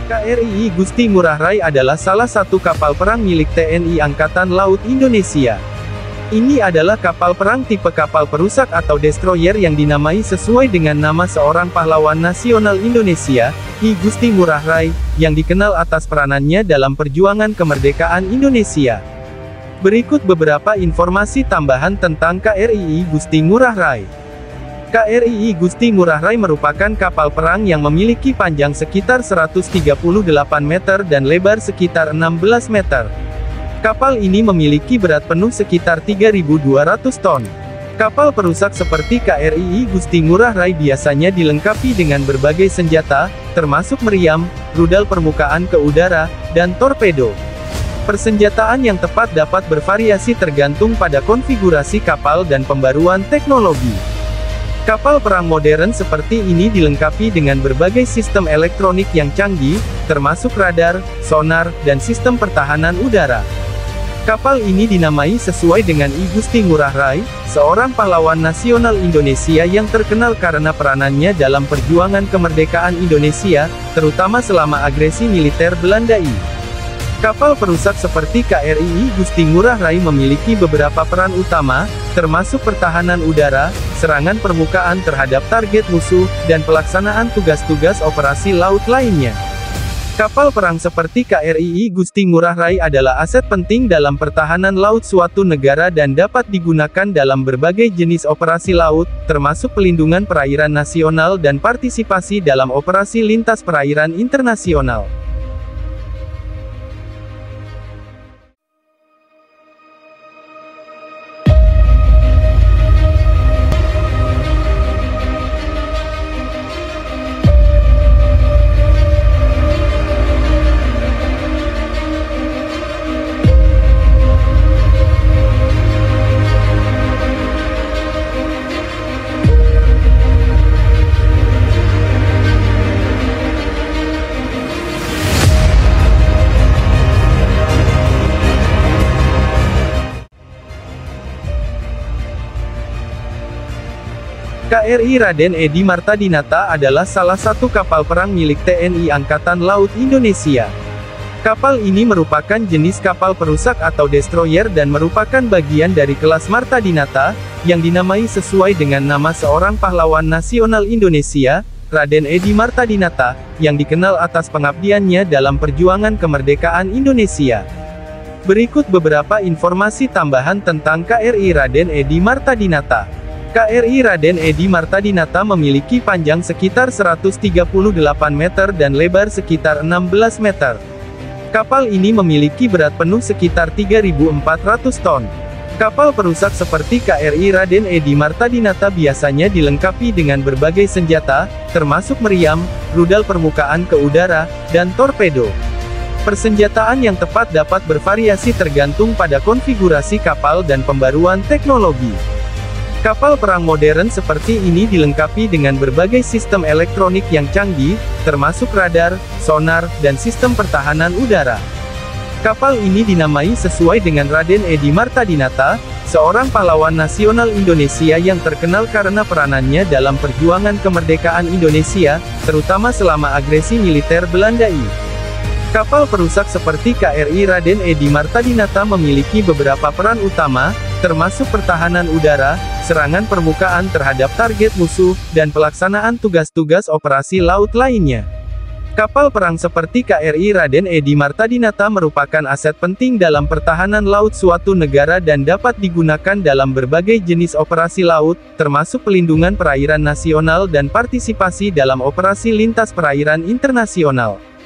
KRI Igusti Ngurah Rai adalah salah satu kapal perang milik TNI Angkatan Laut Indonesia. Ini adalah kapal perang tipe kapal perusak atau destroyer yang dinamai sesuai dengan nama seorang pahlawan nasional Indonesia, I Gusti Ngurah Rai, yang dikenal atas peranannya dalam perjuangan kemerdekaan Indonesia. Berikut beberapa informasi tambahan tentang KRI Igusti Ngurah Rai. KRI Igusti Ngurah Rai merupakan kapal perang yang memiliki panjang sekitar 138 meter dan lebar sekitar 16 meter. Kapal ini memiliki berat penuh sekitar 3.200 ton. Kapal perusak seperti KRI Igusti Ngurah Rai biasanya dilengkapi dengan berbagai senjata, termasuk meriam, rudal permukaan ke udara, dan torpedo. Persenjataan yang tepat dapat bervariasi tergantung pada konfigurasi kapal dan pembaruan teknologi. Kapal perang modern seperti ini dilengkapi dengan berbagai sistem elektronik yang canggih, termasuk radar, sonar, dan sistem pertahanan udara. Kapal ini dinamai sesuai dengan I Gusti Ngurah Rai, seorang pahlawan nasional Indonesia yang terkenal karena peranannya dalam perjuangan kemerdekaan Indonesia, terutama selama agresi militer Belanda. Kapal perusak seperti KRI Igusti Ngurah Rai memiliki beberapa peran utama, termasuk pertahanan udara, serangan permukaan terhadap target musuh, dan pelaksanaan tugas-tugas operasi laut lainnya. Kapal perang seperti KRI Igusti Ngurah Rai adalah aset penting dalam pertahanan laut suatu negara dan dapat digunakan dalam berbagai jenis operasi laut, termasuk pelindungan perairan nasional dan partisipasi dalam operasi lintas perairan internasional. KRI Raden Edi Martadinata adalah salah satu kapal perang milik TNI Angkatan Laut Indonesia. Kapal ini merupakan jenis kapal perusak atau destroyer dan merupakan bagian dari kelas Martadinata, yang dinamai sesuai dengan nama seorang pahlawan nasional Indonesia, Raden Edi Martadinata, yang dikenal atas pengabdiannya dalam perjuangan kemerdekaan Indonesia. Berikut beberapa informasi tambahan tentang KRI Raden Edi Martadinata. KRI Raden Edi Martadinata memiliki panjang sekitar 138 meter dan lebar sekitar 16 meter. Kapal ini memiliki berat penuh sekitar 3.400 ton. Kapal perusak seperti KRI Raden Edi Martadinata biasanya dilengkapi dengan berbagai senjata, termasuk meriam, rudal permukaan ke udara, dan torpedo. Persenjataan yang tepat dapat bervariasi tergantung pada konfigurasi kapal dan pembaruan teknologi. Kapal perang modern seperti ini dilengkapi dengan berbagai sistem elektronik yang canggih, termasuk radar, sonar, dan sistem pertahanan udara. Kapal ini dinamai sesuai dengan Raden Edi Martadinata, seorang pahlawan nasional Indonesia yang terkenal karena peranannya dalam perjuangan kemerdekaan Indonesia, terutama selama agresi militer Belanda. Kapal perusak seperti KRI Raden Edi Martadinata memiliki beberapa peran utama, termasuk pertahanan udara, serangan permukaan terhadap target musuh, dan pelaksanaan tugas-tugas operasi laut lainnya. Kapal perang seperti KRI Raden Edi Martadinata merupakan aset penting dalam pertahanan laut suatu negara dan dapat digunakan dalam berbagai jenis operasi laut, termasuk pelindungan perairan nasional dan partisipasi dalam operasi lintas perairan internasional.